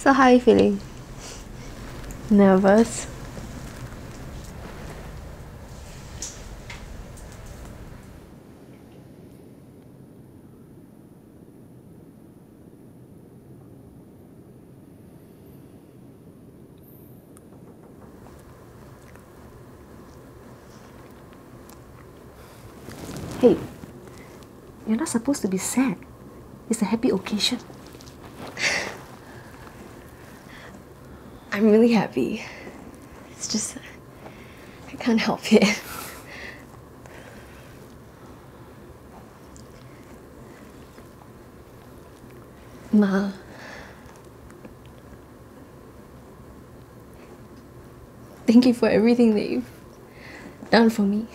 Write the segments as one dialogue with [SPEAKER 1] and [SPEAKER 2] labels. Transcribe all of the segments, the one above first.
[SPEAKER 1] So how are you feeling? Nervous?
[SPEAKER 2] Hey, you're not supposed to be sad. It's a happy occasion.
[SPEAKER 1] I'm really happy. It's just... I can't help it. Ma. Thank you for everything that you've done for me.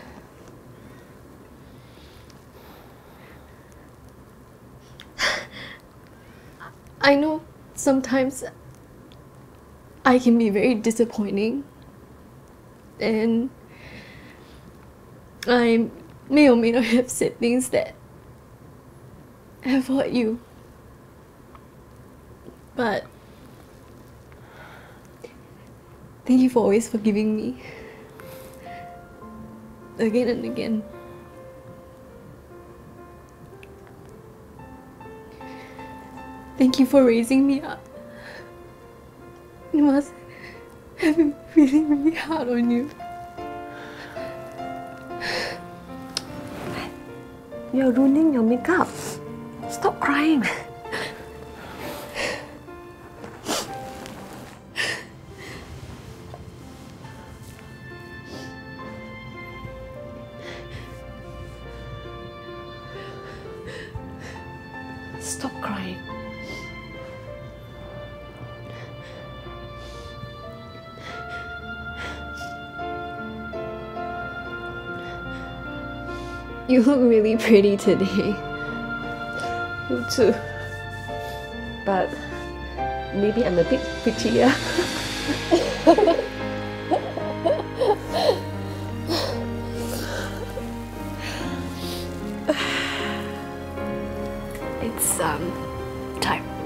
[SPEAKER 1] I know sometimes I can be very disappointing, and I may or may not have said things that have hurt you, but thank you for always forgiving me again and again. Thank you for raising me up. It must have been really, really hard on you.
[SPEAKER 2] You're ruining your makeup. Stop crying. Stop crying.
[SPEAKER 1] You look really pretty today.
[SPEAKER 2] You too. But maybe I'm a bit prettier.
[SPEAKER 1] It's time.